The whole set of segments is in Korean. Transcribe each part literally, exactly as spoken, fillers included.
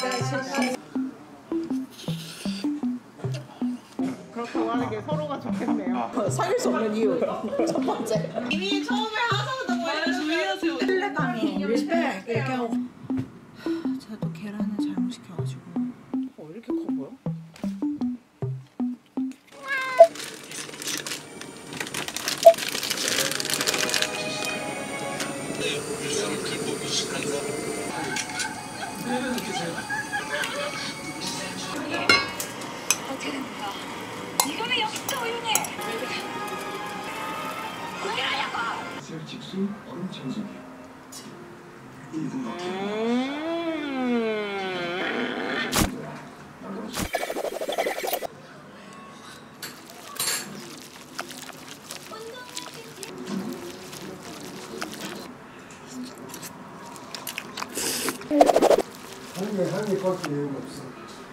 그렇다고 하는 게 서로가 좋겠네요. 아. 사귈 수 없는 이유 첫 번째. 이미 처음에 하자마자 뭐야 주의하세요. 신뢰감이 리스펙 이렇게 하고. 제가 또 계란을 잘못 시켜가지고. 어, 왜 이렇게 커 보여? 어떻게 된 거야? 이거 왜 여기 또 우유니? 왜 이러냐고! 직수 얼음 청소기야. 일분 어떻게? 한개 한개 밖에 이유가 없어.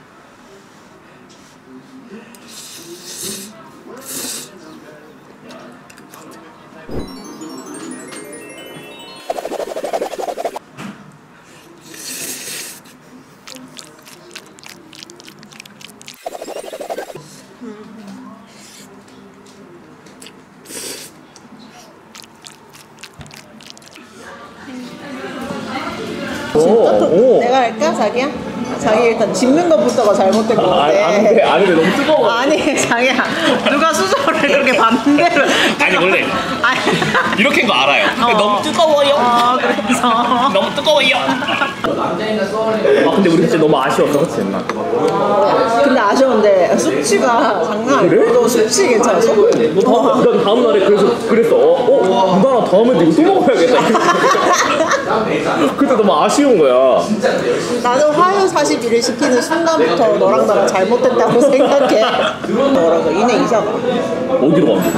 오, 오. 내가 할까 자기야? 자기 일단 집는 것부터가 잘못된 거 같아. 아, 안돼 안돼 너무 뜨거워. 아니 자기야 누가 수저를 그렇게 반대로. 아니 원래 아니 이렇게인 거 알아요. 근데 어. 너무 뜨거워요. 어 그래서 너무 뜨거워요. 아 근데 우리 진짜 너무 아쉬웠어, 그렇지 옛날. 근데 아쉬운데 숙취가 장난 아니야. 그래? 너 숙취 괜찮았어? 너 다음, 난 다음 날에 그래서 그랬어. 어, 어, 누나랑 다음에 이거 또 먹어야겠다. 그때 너무 아쉬운 거야. 나는 화요 사십 일을 시키는 순간부터 너랑 나랑 잘못됐다고 생각해. 너라서 이내 이사 가. 어디로 가?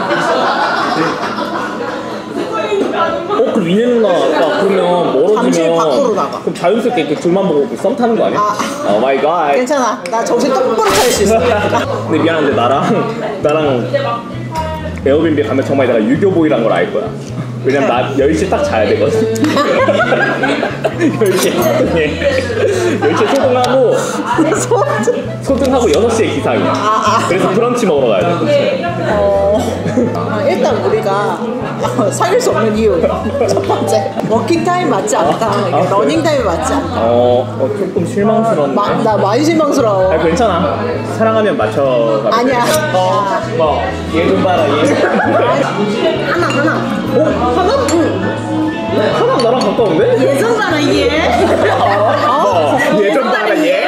어 그럼 이내 누나가 그러면 잠실 멀어지면 밖으로 나가. 그럼 자연스럽게 이렇게 둘만 보고 썸 타는 거 아니야? 아. 오 마이 갓. 괜찮아. 나 정신 똑바로 차릴 수 있어. 근데 미안한데 나랑 나랑 에어비앤비 가면 정말 내가 유교보이란 걸 알 거야. 왜냐면 나 열 시 딱 자야 되거든. 열 시에 소등해. 열 시에 소등하고 소등하고 여섯 시에 기상이야. 아, 아. 그래서 브런치 먹으러 가야 돼. 어, 아, 일단 우리가 사귈 수 없는 이유 첫 번째 워킹 타임 맞지 않다. 아, 아, 러닝 타임이 맞지 않다. 어, 어 조금 실망스러운. 마, 나 많이 실망스러워. 아 괜찮아. 사랑하면 맞춰. 아니야. 어, 뭐 얘 좀 봐라 얘. 하나 하나. 어? 하나? 응. 하나 나랑 가까운데? 예전잖아 이게. 어, 예전 나라 얘?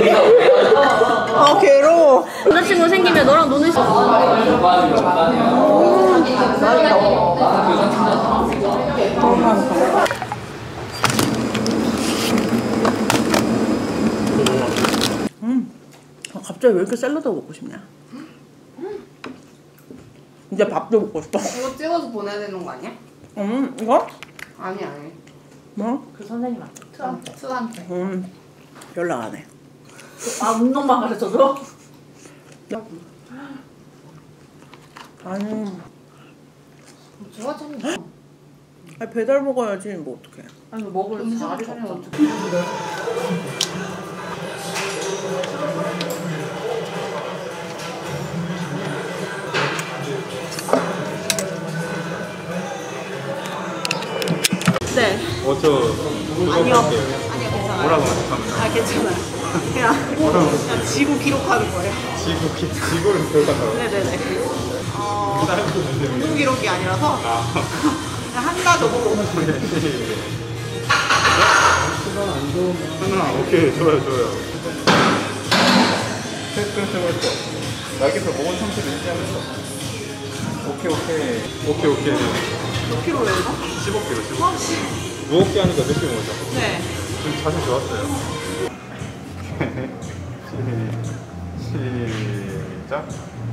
아 괴로워. 남자친구 생기면 너랑 노는 시. 음. 아, 갑자기 왜 이렇게 샐러드 먹고 싶냐? 이제 밥도 먹고 싶어. 이거 찍어서 보내야 되는 거 아니야? 음 이거? 아니 아니. 뭐? 그 선생님한테. 트한테. 트한테. 음 연락 안 해. 아 운동만 가르쳐줘? 아니. 좋아하잖아. 아니 배달 먹어야지 뭐 어떡해. 아니 먹을 음식을 자리가 차려. 없어. 네. 어, 저 아니요. 아니요 괜찮아요. 뭐라고 하셨습니까? 아 괜찮아요. 그냥, 그냥 지구 기록하는 거예요. 지구, 기, 지구를 기억한다고? 네네네. 어, 운동 기록이 아니라서 그냥 한다 정도. 하나, 오케이, 좋아요, 좋아요. 테스트 해볼게요. 날개에서 먹은 상태를 유지하면서. 오케이, 오케이. 오케이, 오케이. 몇 킬로예요 이거? 십오 킬로, 십오 킬로. 무겁게 하니까 느낌이 오죠? 네. 좀 자세 좋았어요. 시작.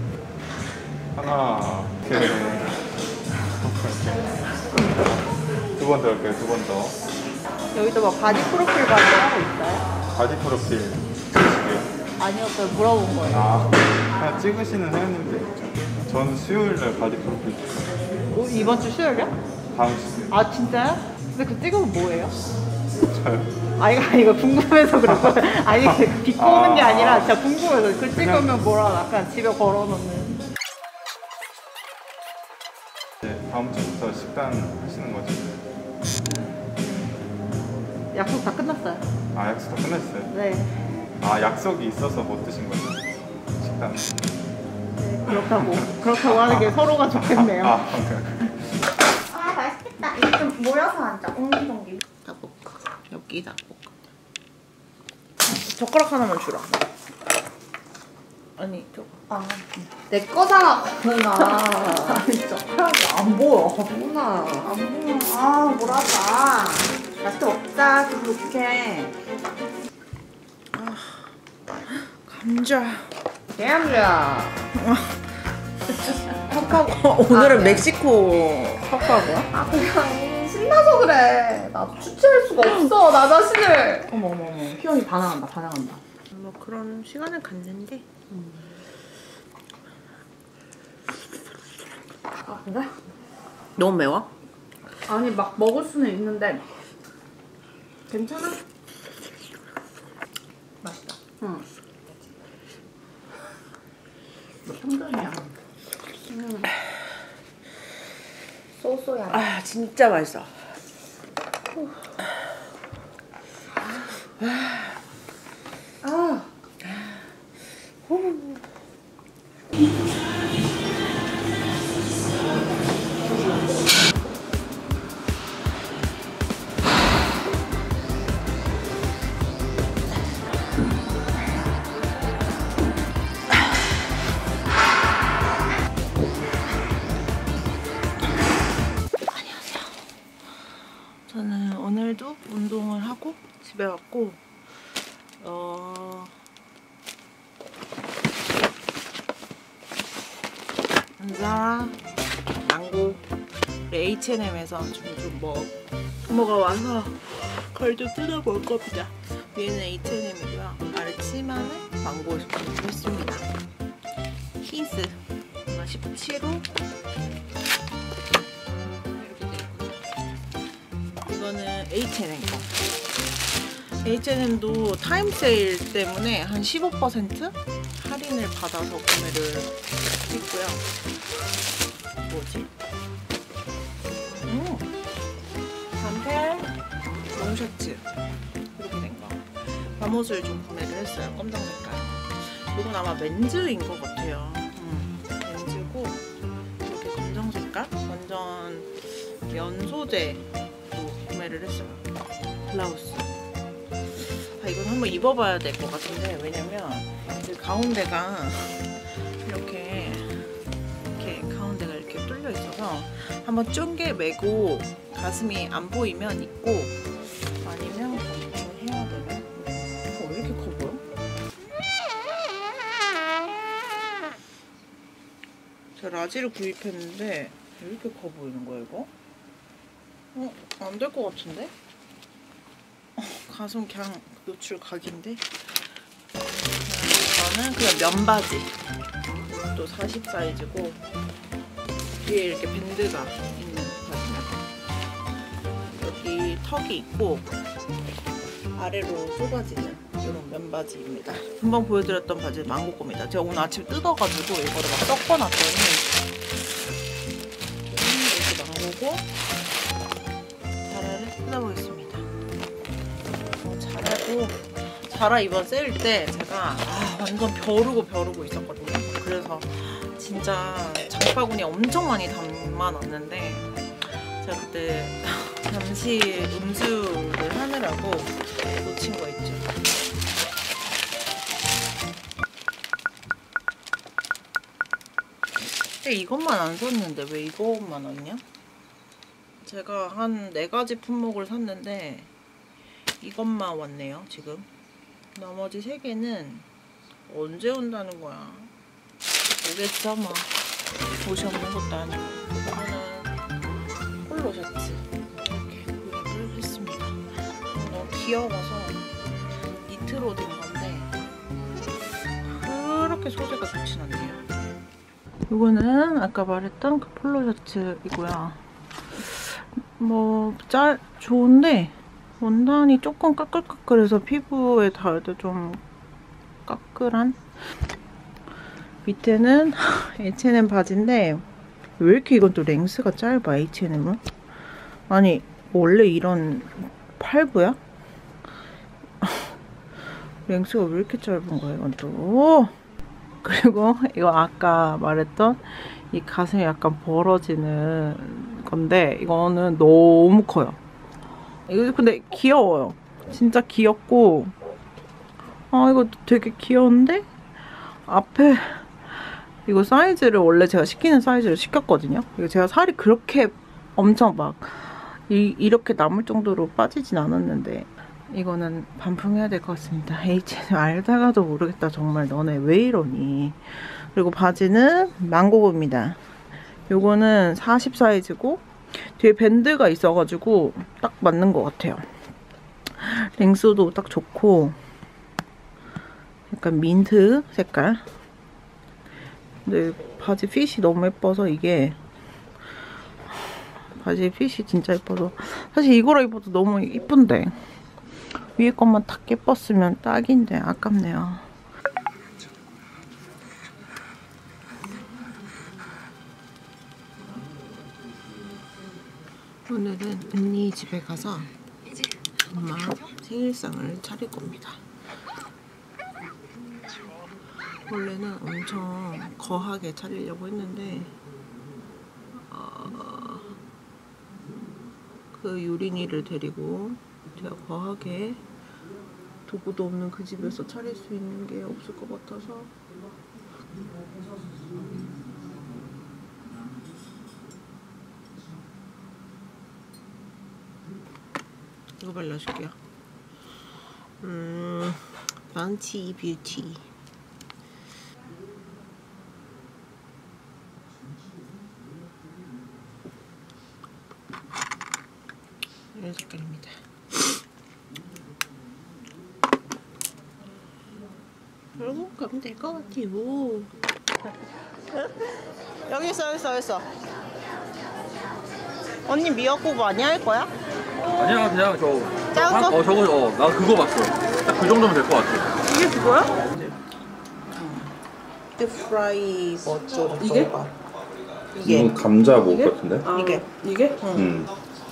하나, 오케이. 두 번 더 할게요, 두 번 더. 여기도 막 바디 프로필 같은 거 하고 있어요? 바디 프로필 찍으시게요? 아니요, 저 물어본 거예요. 아, 그냥 찍으시는 회원님들 있죠. 저는 수요일날 바디 프로필 찍어요. 어, 이번 주 수요일이요? 다음 주 수요일. 아 진짜요? 근데 그 찍으면 뭐예요? 저요? 아 이거 이거 궁금해서 그럴 거야. 아니 비꼬는 게 아니라 진짜 궁금해서 글 찍으면 뭐라 약간 집에 걸어놓는. 네, 다음 주부터 식단 하시는 거죠? 약속 다 끝났어요. 아 약속 다 끝났어요? 네. 아 약속이 있어서 못 드신 거죠? 식단. 네 그렇다고 그렇다고 하는 게 서로가 좋겠네요. 아, 오케이. 아 맛있겠다. 이거 좀 모여서 앉아. 옹기종기. 닭볶아. 여기 닭볶아. 젓가락 하나만 주라. 아니 저거. 아, 내 거잖아, 누나. 아니 젓가락이 안 보여. 누나. 안 보여. 아, 뭐라다. 맛있게 먹자. 기분 좋게. 감자. 대한주야. 컵하고 오늘은 멕시코 컵하고요? 아, 그냥 신나서 그래. 나도 주체할 수가 없어, 나 자신을. 어머 어머 어머. 희영이 반항한다 반항한다. 뭐 그런 시간을 갖는데. 음. 아 그래? 너무 매워? 아니 막 먹을 수는 있는데 괜찮아? 맛있다. 응. 뭐 평점이야. 음. 쏘쏘야. 아 진짜 맛있어. 아. 저는 오늘도 운동을 하고 집에 왔고 어... 자라, 망고, 에이치 앤 엠에서 좀 뭐 부모가 와서 그걸 좀 뜯어 먹을 겁니다. 위에는 에이치 앤 엠이고요. 아래 치마는 망고 했습니다. 힌스 십칠 호 이거는 에이치 앤 엠 거. 에이치 앤 엠도 타임 세일 때문에 한 십오 퍼센트 할인을 받아서 구매를 했고요. 뭐지? 음, 반팔 롱셔츠 이렇게 된 거. 잠옷을 좀 구매를 했어요. 검정 색깔. 이건 아마 맨즈인 것 같아요. 음, 맨즈고 이렇게 검정 색깔 완전 면 소재. 구매를 했어요. 블라우스. 아, 이건 한번 입어봐야 될 것 같은데 왜냐면 그 가운데가 이렇게 이렇게 가운데가 이렇게 뚫려 있어서 한번 쫑게 매고 가슴이 안 보이면 입고 아니면 검증을 해야 되면 어, 왜 이렇게 커 보여? 제가 라지를 구입했는데 왜 이렇게 커 보이는 거야 이거? 어? 안 될 것 같은데? 어, 가슴 그냥 노출 각인데? 이거는 그냥 면바지. 또 사십 사이즈고 뒤에 이렇게 밴드가 있는 바지입니다. 여기 턱이 있고 아래로 좁아지는 이런 면바지입니다. 금방 보여드렸던 바지 망고 겁니다. 제가 오늘 아침 뜯어가지고 이거를 막 섞어놨더니 이렇게 망고고 자라를 뜯어보겠습니다. 어, 자라도 자라 이번 세일 때 제가 아, 완전 벼르고 벼르고 있었거든요. 그래서 진짜 장바구니 엄청 많이 담아놨는데 제가 그때 잠시 음수를 하느라고 놓친 거 있죠. 근데 이것만 안 샀는데 왜 이것만 왔냐? 제가 한 네 가지 품목을 샀는데 이것만 왔네요 지금. 나머지 세 개는 언제 온다는 거야? 오겠죠 뭐. 옷이 없는 것도 아니고. 이거는 폴로 셔츠 이렇게 구입을 했습니다. 너무 귀여워서 니트로 된 건데 그렇게 소재가 좋진 않네요. 이거는 아까 말했던 그 폴로 셔츠이고요. 뭐 짤 좋은데 원단이 조금 까끌까끌해서 피부에 닿을 때 좀 까끌한? 밑에는 에이치 앤 엠 바지인데 왜 이렇게 이건 또 랭스가 짧아, 에이치 앤 엠은? 아니 원래 이런 팔부야? 랭스가 왜 이렇게 짧은 거야 이건 또. 그리고 이거 아까 말했던 이 가슴이 약간 벌어지는 건데 이거는 너무 커요. 이거 근데 귀여워요. 진짜 귀엽고 아 이거 되게 귀여운데 앞에 이거 사이즈를 원래 제가 시키는 사이즈를 시켰거든요. 이거 제가 살이 그렇게 엄청 막 이, 이렇게 남을 정도로 빠지진 않았는데 이거는 반품해야 될 것 같습니다. 에이치 앤 엠 알다가도 모르겠다. 정말 너네 왜 이러니. 그리고 바지는 망고고입니다. 요거는 사십 사이즈고 뒤에 밴드가 있어가지고 딱 맞는 것 같아요. 랭스도 딱 좋고 약간 민트 색깔. 근데 바지 핏이 너무 예뻐서 이게 바지 핏이 진짜 예뻐서 사실 이거랑 입어도 너무 예쁜데 위에 것만 딱 예뻤으면 딱인데 아깝네요. 오늘은 언니 집에 가서 엄마 생일상을 차릴 겁니다. 원래는 엄청 거하게 차리려고 했는데 어, 그 유린이를 데리고 제가 거하게 도구도 없는 그 집에서 차릴 수 있는 게 없을 것 같아서 이거 발라줄게요. 음, 바운티 뷰티. 이런 색깔입니다. 그러고 가면 될 것 같아요. 여기 있어, 여기 있어, 여기 있어. 언니 미역국 많이 할 거야? 아니야 그냥 저 작은 한- 거? 어 저거 어나 그거 봤어. 딱 그 정도면 될 것 같아. 이게 그거야? 프라이 버터 이게? 이게 이건 감자 뭐 같은데? 아, 이게. 이게? 음.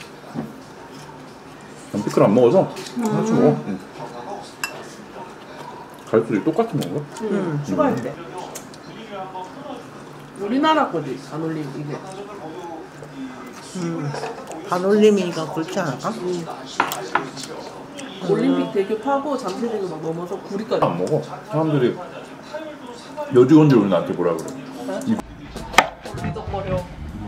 난 피클 안 먹어서 하나 좀 먹어. 응. 갈수록 똑같은 건가? 응, 추가했대. 우리나라 거지, 간올림 이게. 반올림이니까 그렇지 않을까? 올림픽 대교 타고 잠실에서 막 넘어서 구리까지. 안 먹어. 사람들이 여직원들 오늘 나한테 뭐라 그래. 이 미덕거려.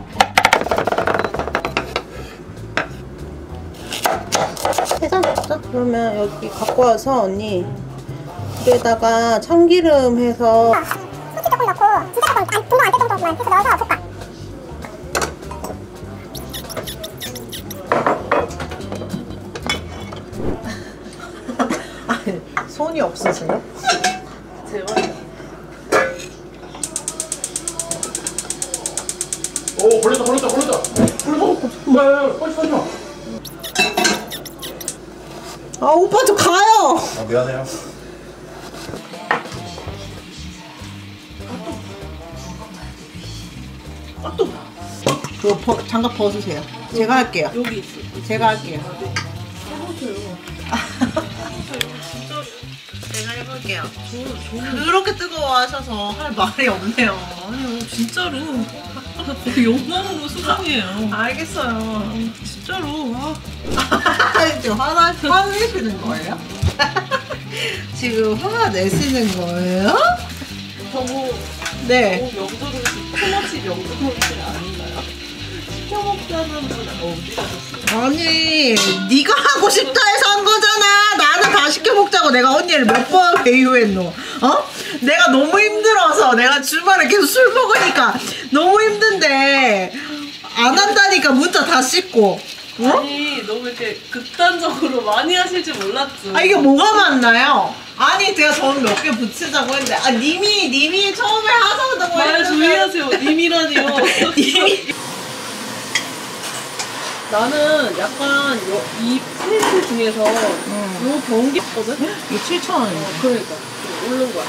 해장 먹자? 그러면 여기 갖고 와서 언니 여기에다가 참기름 해서 후추 조금 넣고 진짜 조금 아니 분명 안될 정도만 해서 넣어서 볶아. 아니 손이 없으세요? 제발. 오 걸렸다 걸렸다 걸렸다. 걸렸어. 빨리 빨리 빨리. 아 오빠 저 가요! 아 미안해요. 그거 버, 장갑 벗으세요. 제가 할게요. 여기 있어. 제가 할게요. 해보세요. 제가 해볼게요. 그렇게 뜨거워하셔서 할 말이 없네요. 아니요, 진짜로. 영광으로 수상해요. 알겠어요. 진짜로. 아. 지금 화나, 화내시는 거예요? 지금 화 내시는 거예요? 너무, 네. 너무 명절을, 토마치 명절 아닌가요? 시켜 먹자는 분 어디 가셨어요? 아니, 네가 하고 싶다 해서 한 거잖아. 나는 다 시켜 먹자고 내가 언니를 몇 번 배유했노? 어? 내가 너무 힘들어서 내가 주말에 계속 술 먹으니까 너무 힘든데 안 한다니까 문자 다 씻고. 어? 아니, 너무 이렇게 극단적으로 많이 하실 줄 몰랐죠. 아 이게 뭐가 맞나요? 아니 제가 저는 몇 개 붙이자고 했는데 아 님이 님이 처음에 하자고 말 했는데 조심하세요. 님이라니요. 님이 나는 약간 여, 이 프린트 중에서 요 경기 있거든? 이게 칠천 원. 어, 그러니까 오른 거야.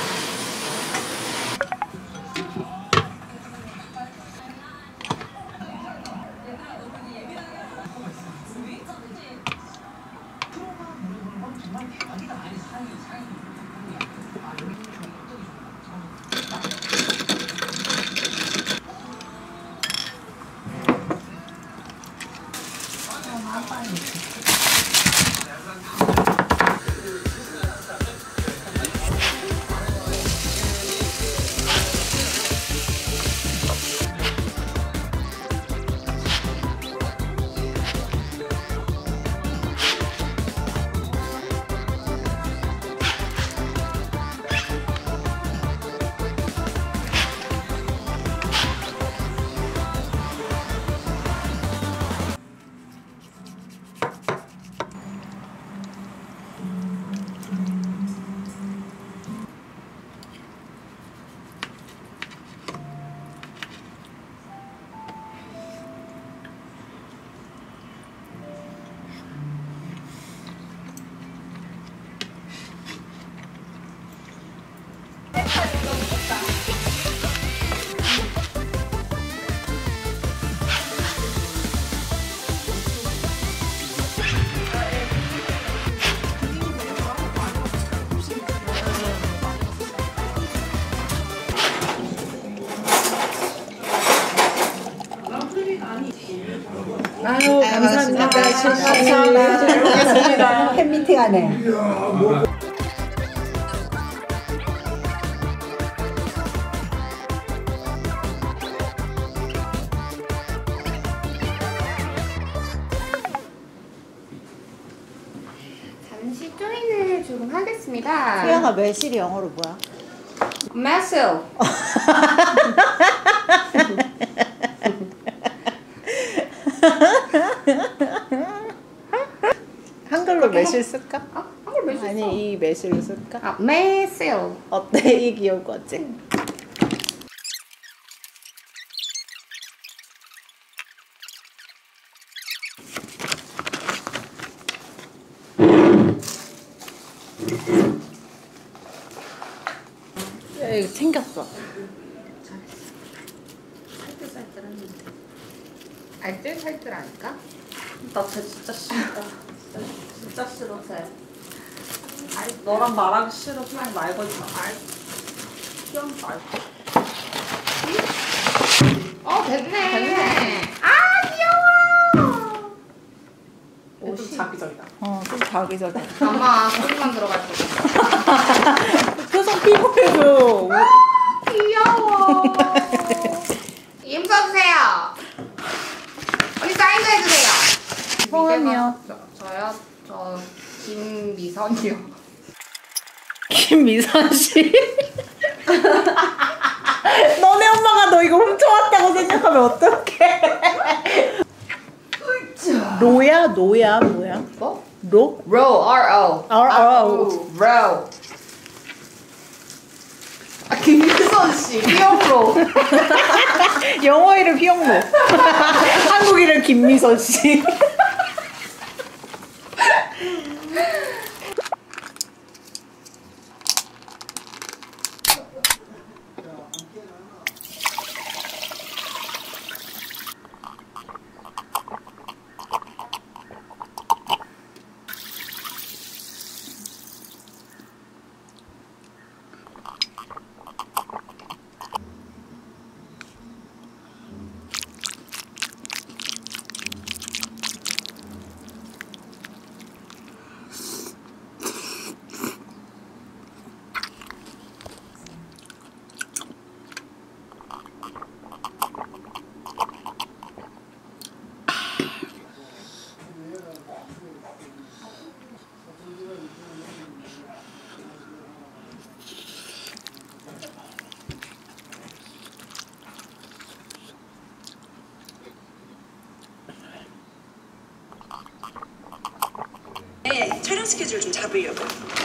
아유, 감사합니다. 감사합니다. 잘 먹겠습니다. 팬미팅 하네. 잠시 조인을 조금 하겠습니다. 수영아, 매실이 영어로 뭐야? Muscle. 한글로 매실 쓸까? 어? 한글 매실 써. 아니, 이 매실로 쓸까? 아, 매실. 어때? 이 귀여울 것 같지? 야, 이거 챙겼어. 알뜰살뜰하니까? 나 진짜 싫다. 진짜, 진짜 싫어, 쟤. 아이, 너랑 말하기 싫어. 그냥 말고 있어. 아이, 그냥 말고. 어, 됐네. 됐네. 아, 귀여워. 좀 자기적이다. 어, 좀 자기적이야. 아마 소리만 들어갈 거야. 표정 피곤해서. 귀여워. 힘 써주세요. 언니 사인도 해주세요. 성함이요? 저, 저요? 저 김미선이요. 김미선 씨. 너네 엄마가 너 이거 훔쳐왔다고 생각하면 어떡해? 로야? 노야? 뭐야? 뭐? 로? 로, R-O. R-O. 로. 아, 김미선 씨, 귀여워. 영어 이름 희영로. 한국 이름 김미선 씨. 네, 촬영 스케줄 좀 잡으려고.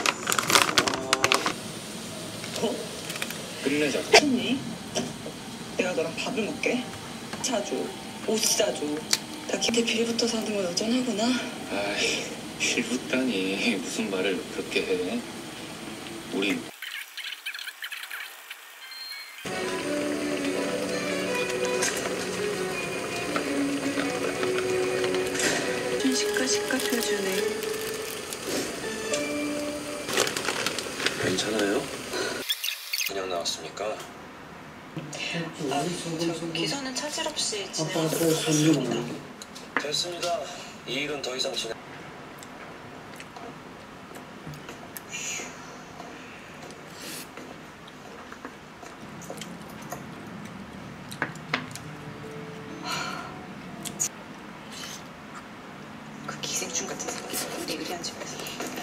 어? 끝내자. 좋니? 내가 너랑 밥을 먹게. 사줘, 옷 사줘, 나 기대 빌부터 사는 건 여전하구나. 아이, 빌붙다니 무슨 말을 그렇게 해? 우리 순식간에 깎여주네. 괜찮아요? 그냥 나왔습니까? 아, 저 기사는 차질 없이 아빠가 진행하도록 손님 하겠습니다. 됐습니다. 이 일은 더 이상 진행. 그 기생충 같은 새끼 뭔데 의리한 집에서.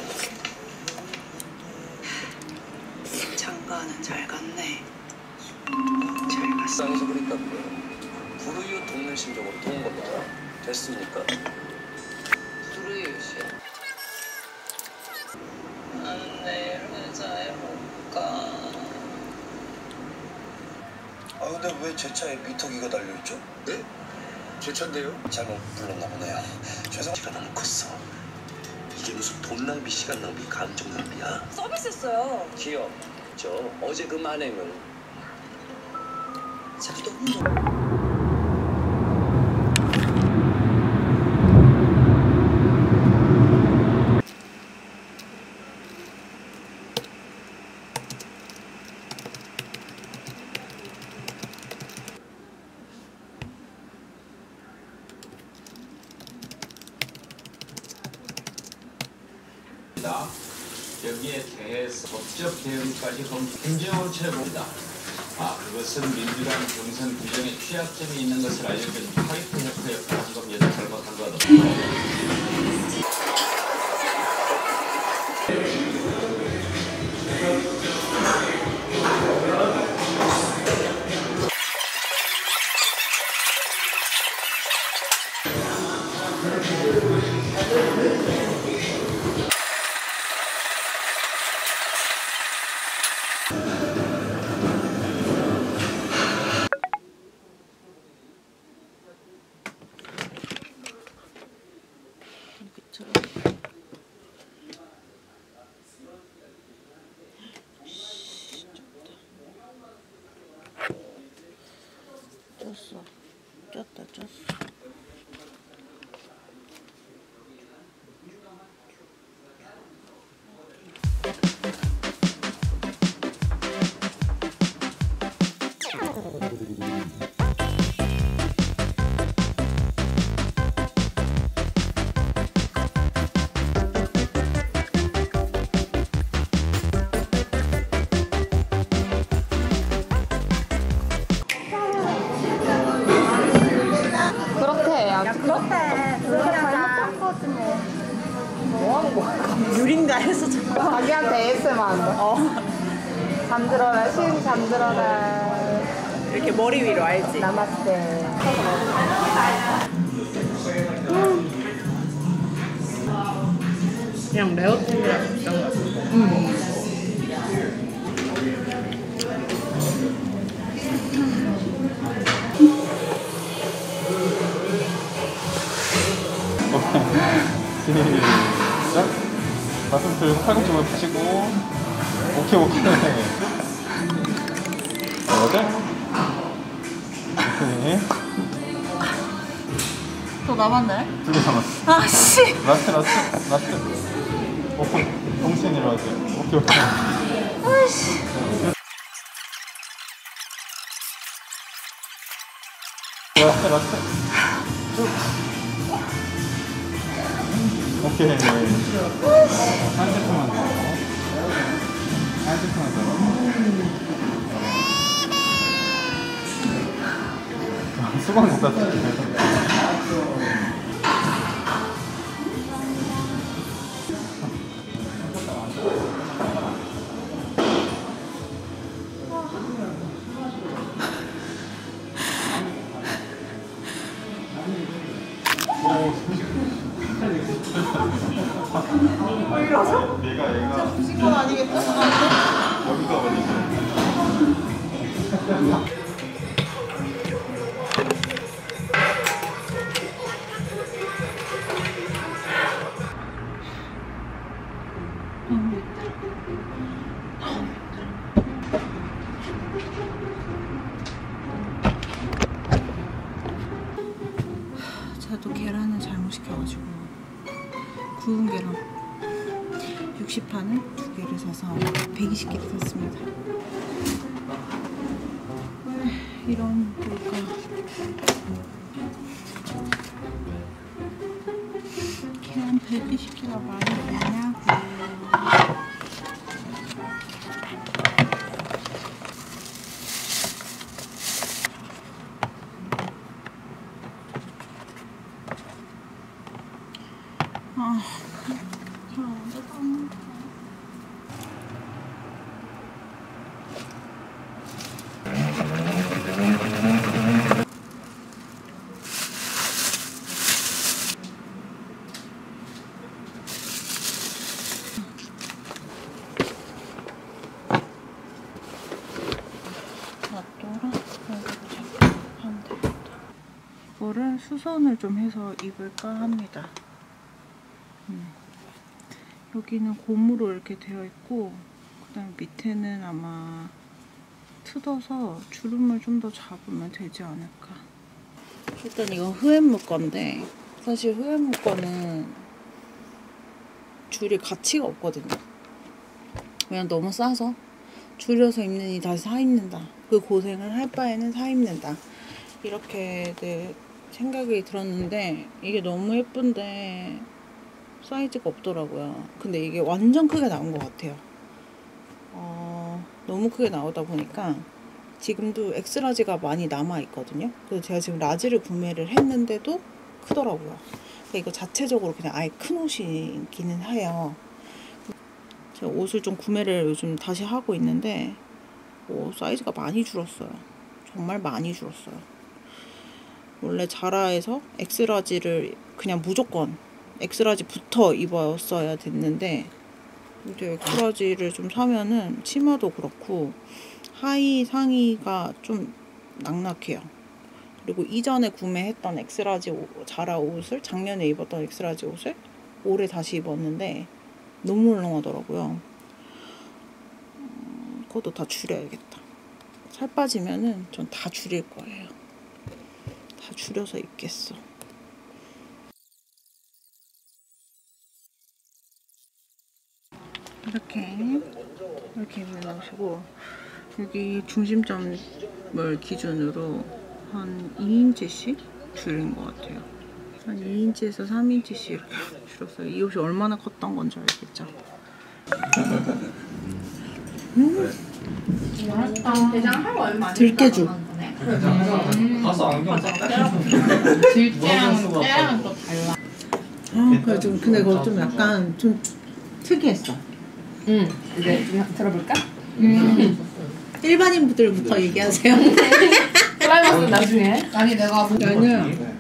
장가는 잘 갔네. 잘 갔어. 땅에서 그랬다고요. 불우이웃 돕는 심정으로 도운 겁니다. 됐습니까? 불우이웃이야. 나는 내일 회사에 못 가. 아 근데 왜 제 차에 미터기가 달려있죠? 네? 제 차인데요? 잘못 불렀나 보네요. 죄송합니다. 너무 컸어. 이게 무슨 돈 낭비, 시간 낭비, 감정 낭비야? 서비스했어요. 기억. 저 어제 그 만행을 자기 너무 너무. 여기에 대해서 법적 대응까지 검증을 최고입니다. 아, 그것은 민주당 경선 규정에 취약점이 있는 것을 알려준 파이프 협회 역할한 겁니다. 잘못한 것 없습니다. 쪘어. 쪘다 쪘어. 야, 그렇대. 그렇게 잘못한 거지 뭐. 뭐 하는 거야? 유린가 해서 자꾸. 자기한테 에이에스엠알 한다. 어. 잠들어라, 신 잠들어라. 이렇게 머리 위로 알지? 나마스테. 음. 그냥 레어티랑 비싼 거 같아. 음. 시작. 가슴 들고 팔꿈치만 펴시고. 오케이 오케이. 여덟. 오케이. 또 남았네? 두 개 남았어. 아 씨. 라스트 라스트 라스트. 오케이. 동시에 내려가세요. 오케이 오케이. 아이씨. 라스트 라스트. 쭉. 오케이. 한 세트만 더. 한 세트만 더. 수건 갖다 줄게요. 왜 이러죠? 얘가 얘가 미친 건 아니겠죠? 여기가 어디지? 너무 힘들어. 너무 힘들어. 제가 또 계란을 잘못 시켜가지고 구운 계란 육십 판을 두 개를 사서 백이십 개를 샀습니다. 이런 뭘까? 계란 백이십 개가 많이 되냐고. 아, 이거를 수선을 좀 해서 입을까 합니다. 음. 여기는 고무로 이렇게 되어 있고 그 다음에 밑에는 아마 뜯어서 주름을 좀 더 잡으면 되지 않을까. 일단 이건 흐앤무 건데 사실 흐앤무 거는 줄일 가치가 없거든요. 그냥 너무 싸서 줄여서 입느니 다시 사 입는다. 그 고생을 할 바에는 사 입는다. 이렇게 네, 생각이 들었는데 이게 너무 예쁜데 사이즈가 없더라고요. 근데 이게 완전 크게 나온 것 같아요. 어, 너무 크게 나오다 보니까 지금도 엑스라지가 많이 남아있거든요. 그래서 제가 지금 라지를 구매를 했는데도 크더라고요. 그러니까 이거 자체적으로 그냥 아예 큰 옷이기는 해요. 제가 옷을 좀 구매를 요즘 다시 하고 있는데 오, 사이즈가 많이 줄었어요. 정말 많이 줄었어요. 원래 자라에서 엑스라지를 그냥 무조건 엑스라지부터 입었어야 됐는데 이제 엑스라지를 좀 사면은 치마도 그렇고 하의 상의가 좀 낙낙해요. 그리고 이전에 구매했던 엑스라지 자라 옷을 작년에 입었던 엑스라지 옷을 올해 다시 입었는데 너무 울렁하더라고요. 음, 그것도 다 줄여야겠다. 살 빠지면은 전 다 줄일 거예요. 다 줄여서 입겠어. 이렇게 이렇게 입어놓으시고 여기 중심점을 기준으로 한 이 인치씩 줄인 것 같아요. 한 이 인치에서 삼 인치씩 이렇게 줄였어요. 이 옷이 얼마나 컸던 건지 알겠죠? 음. 대장 하루 얼마 들깨죽. 가서 안경 들깨랑 깨랑은 또 달라. 아, 그래 좀 근데 그거 좀 약간 좀 특이했어. 응. 이제 좀 들어볼까? 음. 일반인분들부터 얘기하세요. 클라이막스 나중에. 아니 내가 나는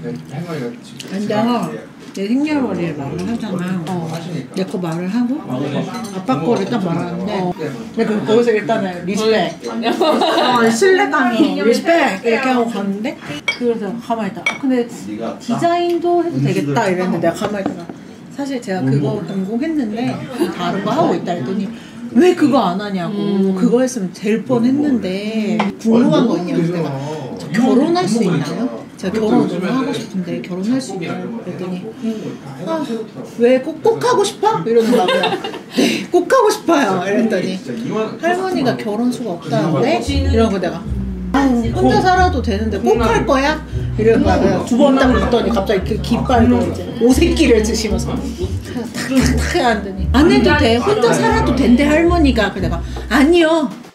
내가 내 생년월일 말을 하잖아. 어. 내 거 말을 하고 아빠 거를 딱 말하는데 내가 거기서 일단은 리스펙 어, 신뢰감이 리스펙 이렇게 하고 갔는데 그래서 가만히 있다. 아, 근데 디자인도 해도 되겠다 이랬는데 내가 가만히 있다가 사실 제가 그거 전공했는데 다른 거 하고 있다 했더니 왜 그거 안 하냐고. 음. 그거 했으면 될 뻔했는데 궁금한 거 있냐고. 내가 저 결혼할 수 있나요? 제가 결혼 너무 하고 싶은데 결혼할 수 있나요? 그랬더니 아, 왜 꼭 꼭 하고 싶어? 이러더라고요. 네, 꼭 하고 싶어요. 이랬더니 할머니가 결혼수가 없다는데 이러고 내가 아, 혼자 살아도 되는데 꼭 할 거야? 이럴 거야. 두 번 딱 묻더니 갑자기 그 깃발로 이제 오색기를 드시면서 탁탁탁 하더니 안 해도 돼. 혼자 살아도 된대 할머니가. 그래서 내가 아니요.